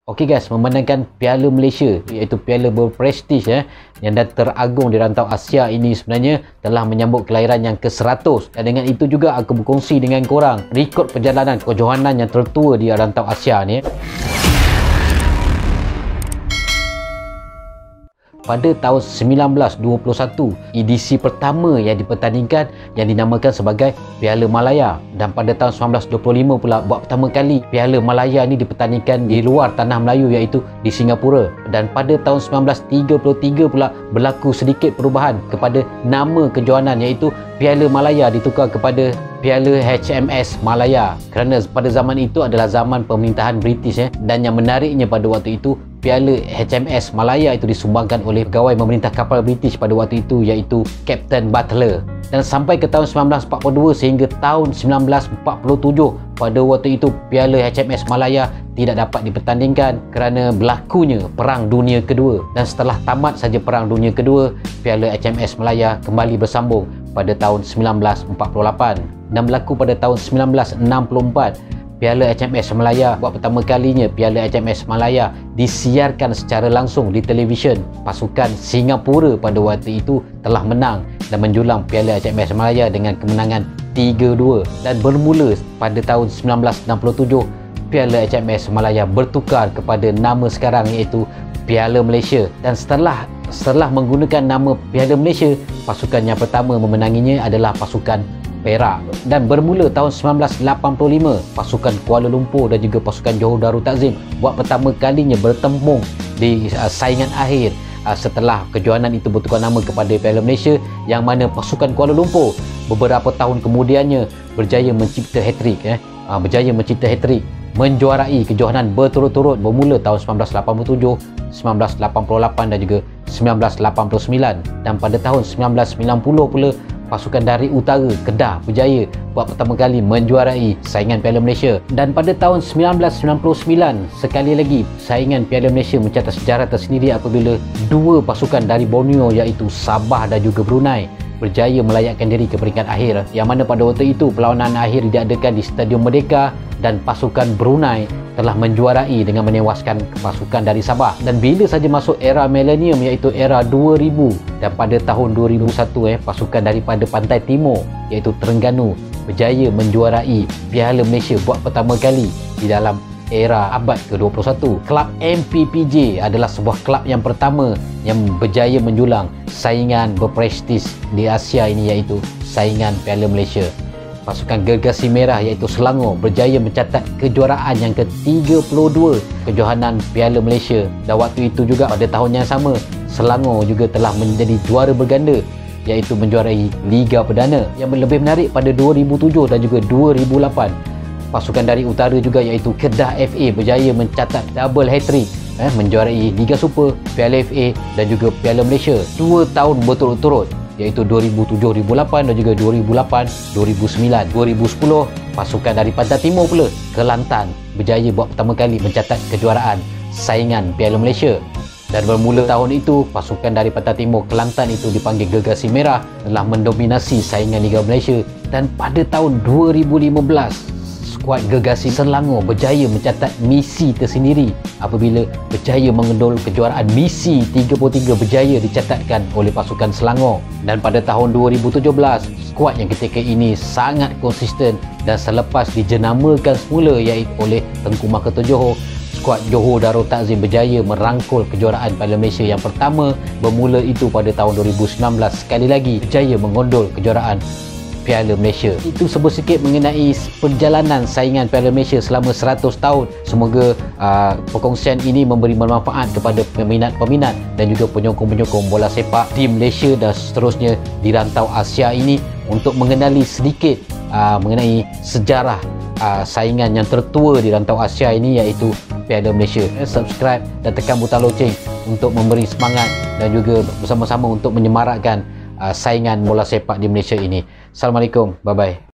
Okey guys, memandangkan Piala Malaysia iaitu piala berprestij yang dah teragung di rantau Asia ini sebenarnya telah menyambut kelahiran yang ke-100, dan dengan itu juga aku berkongsi dengan korang rekod perjalanan kejohanan yang tertua di rantau Asia ni. Pada tahun 1921, edisi pertama yang dipertandingkan yang dinamakan sebagai Piala Malaya, dan pada tahun 1925 pula buat pertama kali Piala Malaya ni dipertandingkan di luar tanah Melayu iaitu di Singapura, dan pada tahun 1933 pula berlaku sedikit perubahan kepada nama kejohanan iaitu Piala Malaya ditukar kepada Piala HMS Malaya kerana pada zaman itu adalah zaman pemerintahan British dan yang menariknya pada waktu itu Piala HMS Malaya itu disumbangkan oleh pegawai memerintah kapal British pada waktu itu iaitu Captain Butler, dan sampai ke tahun 1942 sehingga tahun 1947 pada waktu itu Piala HMS Malaya tidak dapat dipertandingkan kerana berlakunya Perang Dunia Kedua, dan setelah tamat saja Perang Dunia Kedua, Piala HMS Malaya kembali bersambung pada tahun 1948, dan berlaku pada tahun 1964 Piala HMS Malaya buat pertama kalinya. Piala HMS Malaya disiarkan secara langsung di televisyen. Pasukan Singapura pada waktu itu telah menang dan menjulang Piala HMS Malaya dengan kemenangan 3-2, dan bermula pada tahun 1967 Piala HMS Malaya bertukar kepada nama sekarang iaitu Piala Malaysia, dan setelah menggunakan nama Piala Malaysia, pasukan yang pertama memenanginya adalah pasukan Perak, dan bermula tahun 1985 pasukan Kuala Lumpur dan juga pasukan Johor Darul Takzim buat pertama kalinya bertempung di saingan akhir setelah kejohanan itu bertukar nama kepada Piala Malaysia, yang mana pasukan Kuala Lumpur beberapa tahun kemudiannya berjaya mencipta hat-trick menjuarai kejohanan berturut-turut bermula tahun 1987, 1988 dan juga 1989, dan pada tahun 1990 pula pasukan dari utara Kedah berjaya buat pertama kali menjuarai saingan Piala Malaysia, dan pada tahun 1999 sekali lagi saingan Piala Malaysia mencatat sejarah tersendiri apabila dua pasukan dari Borneo iaitu Sabah dan juga Brunei berjaya melayakkan diri ke peringkat akhir, yang mana pada waktu itu perlawanan akhir diadakan di Stadium Merdeka dan pasukan Brunei telah menjuarai dengan menewaskan pasukan dari Sabah. Dan bila saja masuk era milenium iaitu era 2000, dan pada tahun 2001 pasukan daripada pantai timur iaitu Terengganu berjaya menjuarai Piala Malaysia buat pertama kali di dalam era abad ke-21. Kelab MPPJ adalah sebuah kelab yang pertama yang berjaya menjulang saingan berprestij di Asia ini iaitu saingan Piala Malaysia. Pasukan Gergasi Merah iaitu Selangor berjaya mencatat kejuaraan yang ke-32 kejohanan Piala Malaysia, dan waktu itu juga pada tahun yang sama Selangor juga telah menjadi juara berganda iaitu menjuarai Liga Perdana. Yang lebih menarik pada 2007 dan juga 2008 pasukan dari utara juga iaitu Kedah FA berjaya mencatat double hat-trick menjuarai Liga Super, Piala FA dan juga Piala Malaysia 2 tahun berturut-turut iaitu 2007-2008 dan juga 2008-2009. 2010 pasukan dari Pantai Timur pula Kelantan berjaya buat pertama kali mencatat kejuaraan saingan Piala Malaysia, dan bermula tahun itu pasukan dari Pantai Timur Kelantan itu dipanggil Gergasi Merah telah mendominasi saingan Liga Malaysia, dan pada tahun 2015 skuad Gergasi Selangor berjaya mencatat misi tersendiri apabila berjaya mengendul kejuaraan misi 33 berjaya dicatatkan oleh pasukan Selangor. Dan pada tahun 2017 skuad yang ketika ini sangat konsisten, dan selepas dijenamakan semula iaitu oleh Tengku Mahkota Johor, skuad Johor Darul Takzim berjaya merangkul kejuaraan Piala Malaysia yang pertama bermula itu pada tahun 2019, sekali lagi berjaya mengondol kejuaraan Piala Malaysia. Itu sedikit mengenai perjalanan saingan Piala Malaysia selama 100 tahun. Semoga perkongsian ini memberi manfaat kepada peminat-peminat dan juga penyokong-penyokong bola sepak di Malaysia dan seterusnya di rantau Asia ini untuk mengenali sedikit mengenai sejarah saingan yang tertua di rantau Asia ini iaitu Piala Malaysia. Subscribe dan tekan butang loceng untuk memberi semangat dan juga bersama-sama untuk menyemarakkan saingan bola sepak di Malaysia ini. Assalamualaikum, bye bye.